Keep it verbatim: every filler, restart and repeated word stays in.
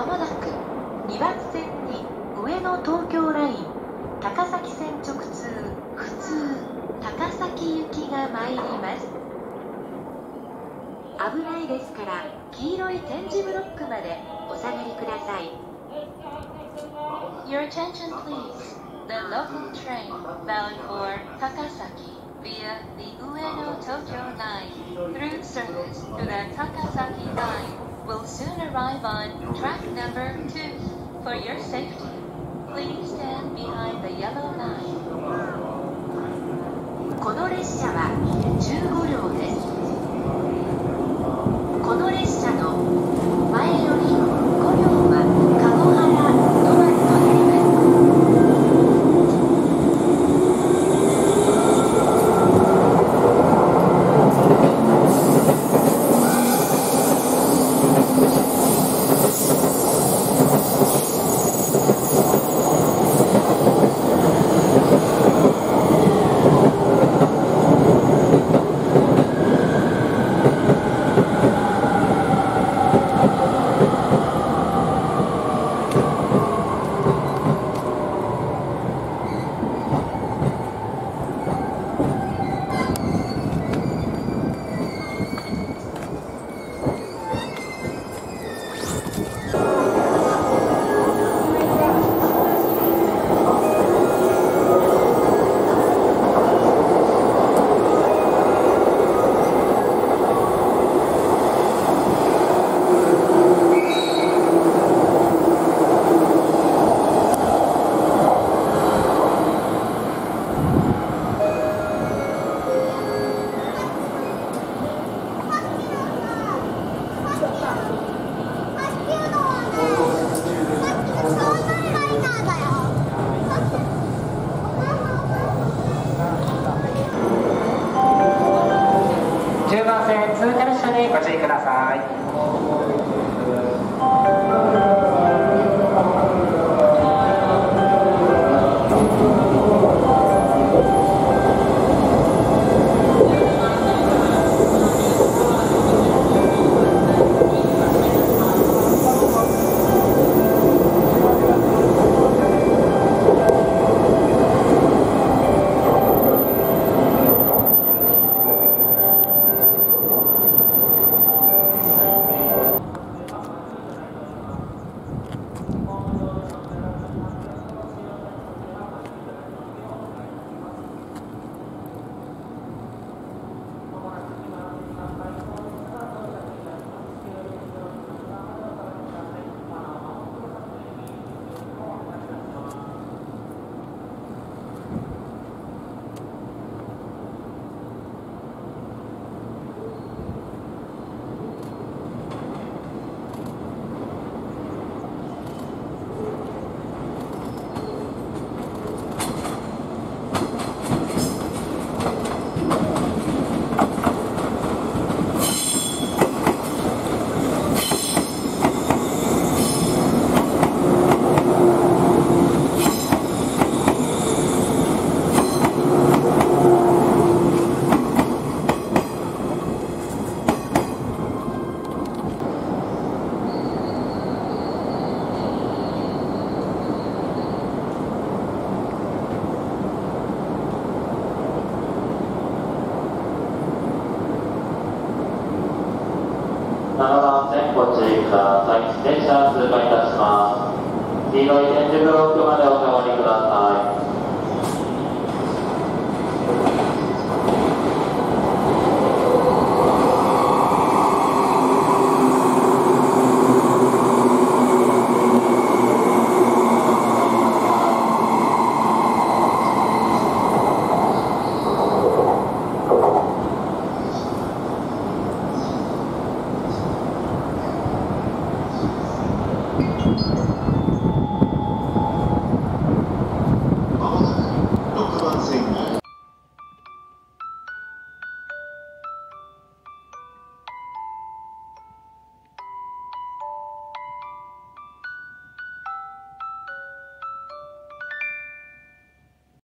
もなくにばん線に上野東京ライン高崎線直通普通高崎行きが参ります。危ないですから黄色い点字ブロックまでお下がりください。 Your attention please. The local train bound for Takasaki via the Ueno Tokyo Line through service to the Takasaki Line will soon arrive on track number two. For your safety, please stand behind the yellow line. この列車はじゅうごりょうです。この列車の前よりごりょうは籠原止まりとなります。 ななばん線ご注意ください。電車通過いたします。黄色い点字ブロックまでお下がりください。